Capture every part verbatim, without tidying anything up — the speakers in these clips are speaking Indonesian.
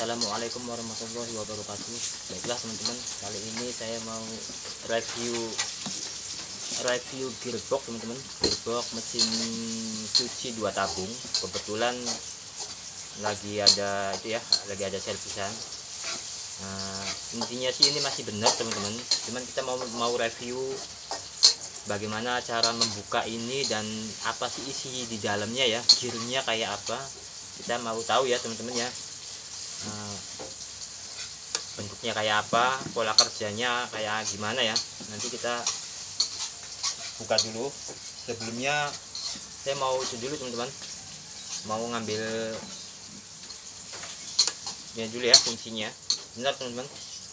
Assalamualaikum warahmatullahi wabarakatuh. Baiklah teman-teman, kali ini saya mau review review gearbox teman-teman, gearbox mesin cuci dua tabung. Kebetulan lagi ada itu ya, lagi ada servisan. Nah, intinya sih ini masih benar teman-teman, cuman kita mau mau review bagaimana cara membuka ini dan apa sih isi di dalamnya ya, gearnya kayak apa, kita mau tahu ya teman-teman ya. Nah, bentuknya kayak apa, pola kerjanya kayak gimana ya, nanti kita buka dulu. Sebelumnya saya mau itu dulu teman-teman, mau ngambil ya dulu ya kuncinya. Bentar teman-teman.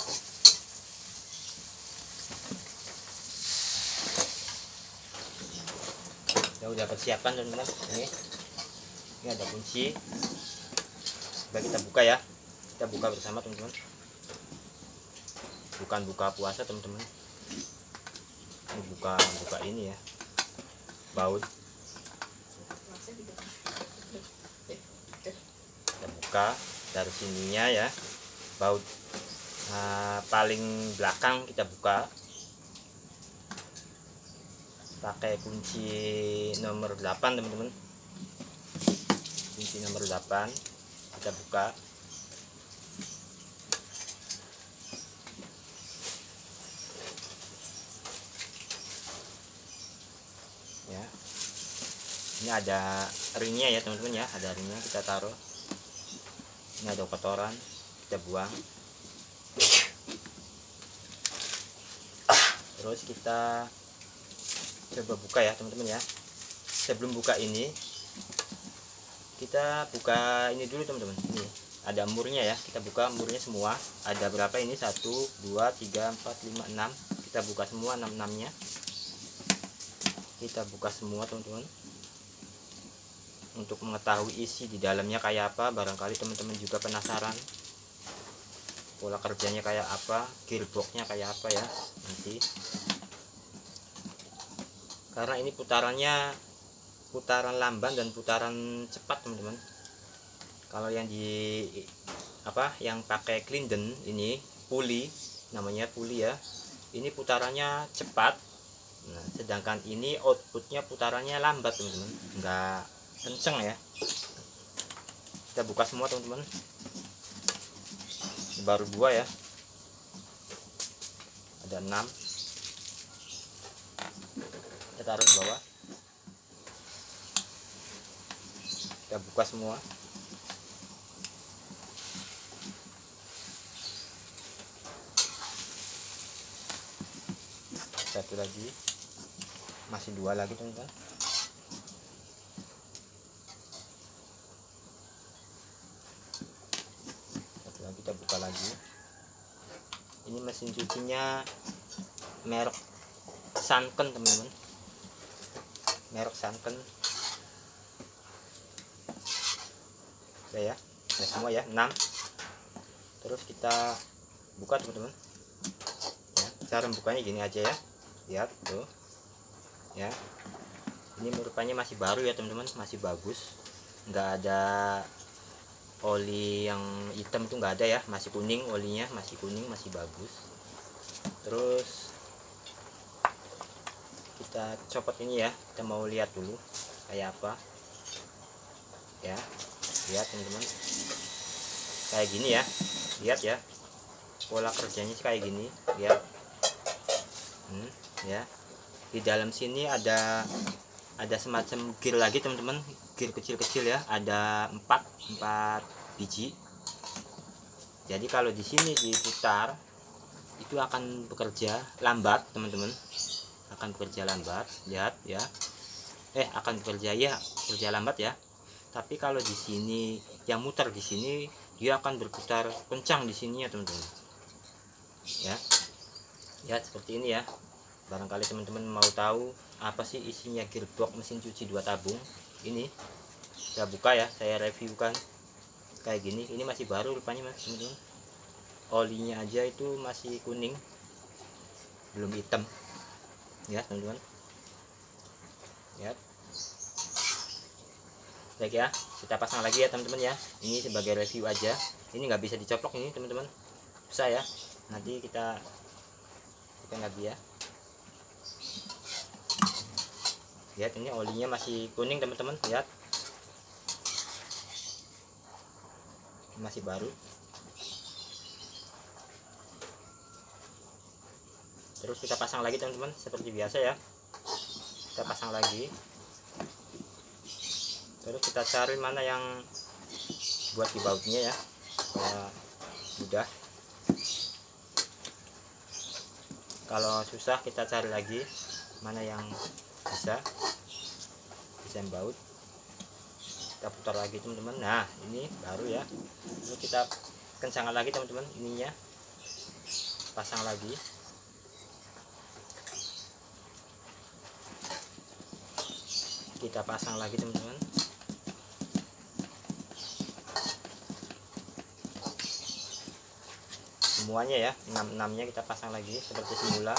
Ya udah persiapan teman-teman, ini ini ada kunci. Coba kita buka ya, kita buka bersama teman-teman. Bukan buka puasa teman-teman, ini buka buka ini ya, baut. Kita buka dari sininya ya, baut nah, paling belakang kita buka pakai kunci nomor delapan teman-teman. Kunci nomor delapan kita buka. Ya, ini ada ringnya ya teman-teman ya, ada ringnya, kita taruh. Ini ada kotoran, kita buang. Terus kita coba buka ya teman-teman ya. Sebelum buka ini, kita buka ini dulu teman-teman. Ini ada murnya ya, kita buka murnya semua. Ada berapa ini? Satu, dua, tiga, empat, lima, enam. Kita buka semua enam enamnya. Kita buka semua teman-teman, untuk mengetahui isi di dalamnya kayak apa. Barangkali teman-teman juga penasaran pola kerjanya kayak apa, gearboxnya kayak apa ya nanti. Karena ini putarannya putaran lamban dan putaran cepat teman-teman. Kalau yang di apa yang pakai Clinton ini puli, namanya puli ya, ini putarannya cepat. Nah, sedangkan ini outputnya putarannya lambat teman-teman, enggak kenceng ya. Kita buka semua teman-teman. Baru dua ya, ada enam. Kita taruh di bawah. Kita buka semua. Satu lagi, masih dua lagi teman-teman. Satu lagi, kita buka lagi. Ini mesin cucinya merek Sanken teman-teman, merek Sanken. Udah ya, udah semua ya, enam. Terus kita buka teman-teman ya. Cara bukanya gini aja ya, lihat tuh ya. Ini rupanya masih baru ya teman-teman, masih bagus, nggak ada oli yang hitam tuh, nggak ada ya, masih kuning olinya, masih kuning, masih bagus. Terus kita copot ini ya, kita mau lihat dulu kayak apa ya. Lihat teman-teman, kayak gini ya, lihat ya, pola kerjanya sih kayak gini, lihat. Hmm, ya, di dalam sini ada ada semacam gear lagi teman-teman, gear kecil-kecil ya, ada empat empat biji. Jadi kalau di sini diputar itu akan bekerja lambat teman-teman, akan bekerja lambat. Lihat ya, eh akan bekerja ya, bekerja lambat ya. Tapi kalau di sini yang muter di sini, dia akan berputar kencang di sini ya teman-teman. Ya, ya seperti ini ya. Barangkali teman-teman mau tahu apa sih isinya gearbox mesin cuci dua tabung ini, saya buka ya, saya reviewkan kayak gini. Ini masih baru rupanya mas teman-teman. Olinya aja itu masih kuning, belum hitam ya teman-teman. Lihat. Baik ya, kita pasang lagi ya teman-teman ya. Ini sebagai review aja. Ini nggak bisa dicoplok ini teman-teman, susah ya. Nanti kita bukan lagi ya. Lihat ini olinya masih kuning teman-teman, lihat masih baru. Terus kita pasang lagi teman-teman seperti biasa ya, kita pasang lagi. Terus kita cari mana yang buat di bautnya ya, supaya mudah. Kalau susah kita cari lagi mana yang bisa bisa baut, kita putar lagi teman-teman. Nah ini baru ya, ini kita kencangkan lagi teman-teman, ininya pasang lagi. Kita pasang lagi teman-teman. Semuanya ya, enam enamnya kita pasang lagi seperti semula.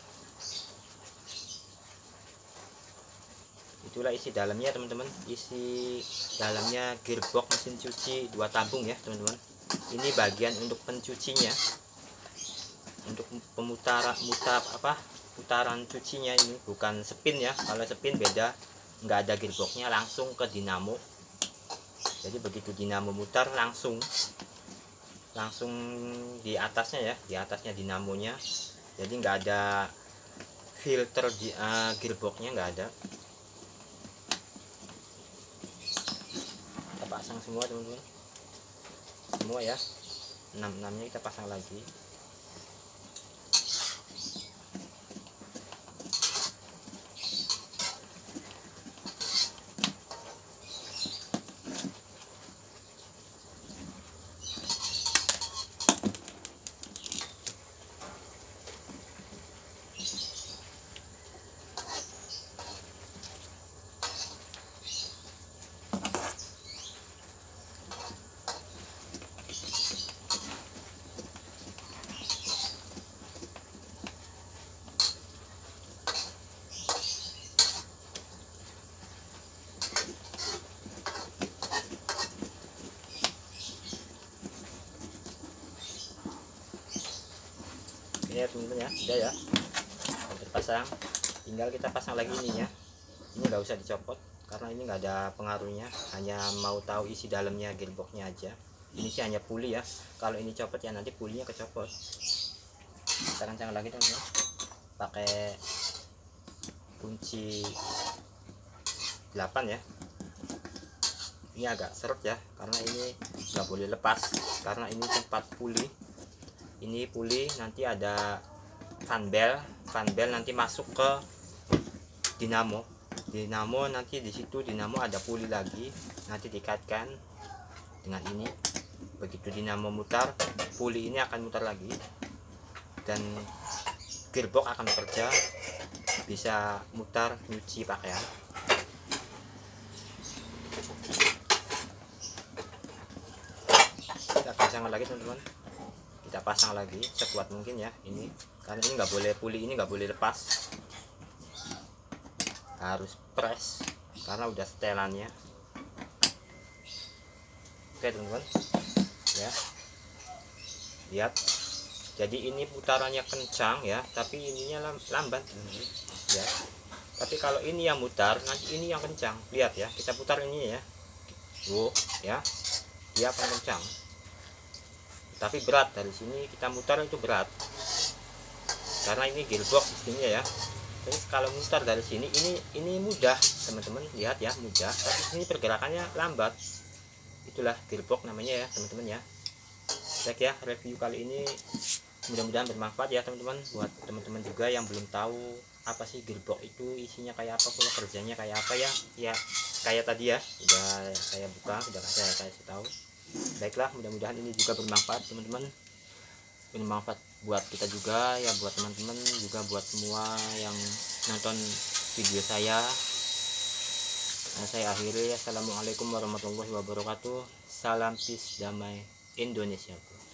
Itulah isi dalamnya teman-teman, isi dalamnya gearbox mesin cuci dua tabung ya teman-teman. Ini bagian untuk pencucinya, untuk pemutaran mutar apa putaran cucinya. Ini bukan spin ya, kalau spin beda, nggak ada gearboxnya, langsung ke dinamo. Jadi begitu dinamo mutar langsung langsung di atasnya ya, di atasnya dinamonya. Jadi nggak ada filter di uh, gearboxnya, nggak ada. Kita pasang semua teman-teman, semua ya, enam enamnya kita pasang lagi. Ya teman-teman ya, udah ya, terpasang. Tinggal kita pasang lagi ininya. Ini nggak usah dicopot karena ini nggak ada pengaruhnya, hanya mau tahu isi dalamnya gearboxnya aja. Ini sih hanya puli ya, kalau ini copot ya nanti pulinya kecopot. Kita kencang lagi teman-teman, pakai kunci delapan ya. Ini agak seret ya, karena ini nggak boleh lepas, karena ini tempat puli. Ini puli, nanti ada fan bell, fan bell nanti masuk ke dinamo. Dinamo nanti di situ dinamo ada puli lagi, nanti dikaitkan dengan ini. Begitu dinamo mutar, puli ini akan mutar lagi dan gearbox akan bekerja, bisa mutar nyuci pakaian. Kita pasang lagi teman-teman, kita pasang lagi sekuat mungkin ya ini, karena ini nggak boleh, puli ini nggak boleh lepas, harus press karena udah setelannya. Oke teman-teman ya, lihat, jadi ini putarannya kencang ya, tapi ininya lambat ya. Tapi kalau ini yang mutar, nanti ini yang kencang. Lihat ya, kita putar ini ya, tuh ya, dia akan kencang, tapi berat. Dari sini kita mutar itu berat karena ini gearbox sistemnya ya. Jadi kalau mutar dari sini ini ini mudah teman-teman, lihat ya, mudah, tapi sini pergerakannya lambat. Itulah gearbox namanya ya teman-teman ya. Baik ya, review kali ini mudah-mudahan bermanfaat ya teman-teman, buat teman-teman juga yang belum tahu apa sih gearbox itu, isinya kayak apa, pola kerjanya kayak apa ya. Ya kayak tadi ya, udah saya buka, udah saya kasih tahu. Baiklah, mudah-mudahan ini juga bermanfaat teman-teman, bermanfaat buat kita juga ya, buat teman-teman juga, buat semua yang nonton video saya. Nah, saya akhiri. Assalamualaikum warahmatullahi wabarakatuh. Salam peace damai Indonesia.